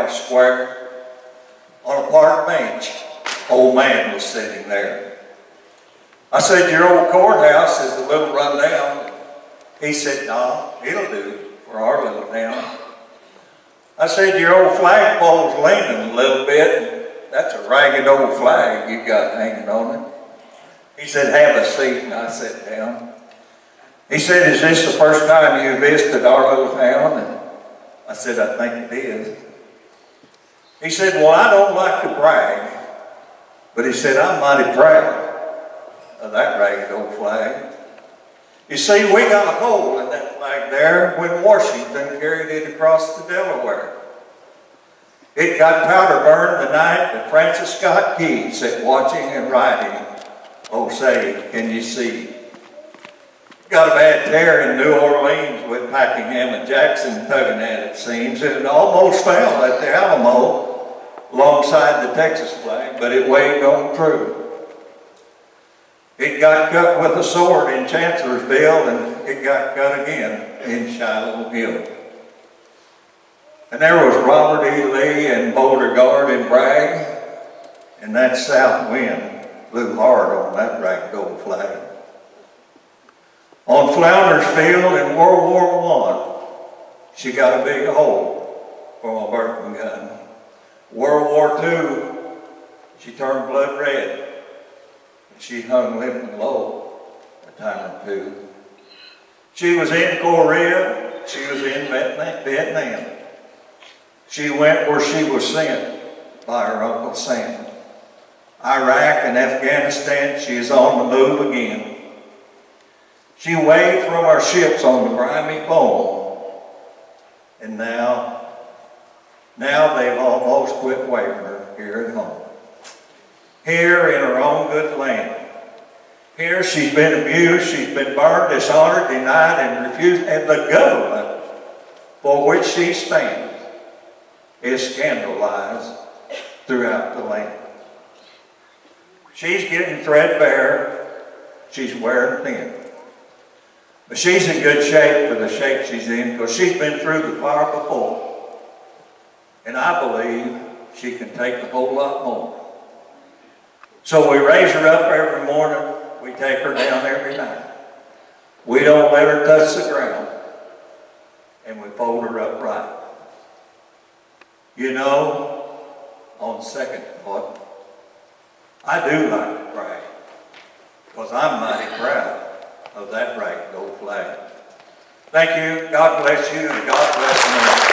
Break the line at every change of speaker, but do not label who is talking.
county square. On a park bench, old man was sitting there. I said, your old courthouse is a little run down. He said, no, it'll do for our little town. I said, your old flagpole's leaning a little bit. That's a ragged old flag you got hanging on it. He said, have a seat, and I sat down. He said, is this the first time you visited our little town? And I said, I think it is. He said, well, I don't like to brag, but he said, I'm mighty proud of that ragged old flag. You see, we got a hole in that flag there when Washington carried it across the Delaware. It got powder burned the night that Francis Scott Key sat watching and writing, oh, say, can you see? Got a bad tear in New Orleans with Packenham and Jackson tugging at it, seems. It almost fell at the Alamo alongside the Texas flag, but it waved on through. It got cut with a sword in Chancellorsville, and it got cut again in Shiloh Hill. And there was Robert E. Lee and Beauregard and Bragg, and that south wind blew hard on that ragged old flag. On Flounders Field in World War I, she got a big hole from a Bertram gun. World War II, she turned blood red. She hung limp and low a time or two. She was in Korea. She was in Vietnam. She went where she was sent by her Uncle Sam. Iraq and Afghanistan, she is on the move again. She waved from our ships on the grimy foam. And now they've almost quit waving her here at home. Here in her own good land. Here she's been abused, she's been burned, dishonored, denied, and refused, and the government for which she stands is scandalized throughout the land. She's getting threadbare, she's wearing thin. But she's in good shape for the shape she's in because she's been through the fire before. And I believe she can take a whole lot more. So we raise her up every morning. We take her down every night. We don't let her touch the ground. And we fold her up right. You know, on second thought, I do like to brag. Because I'm mighty proud of that ragged old flag. Thank you. God bless you and God bless me.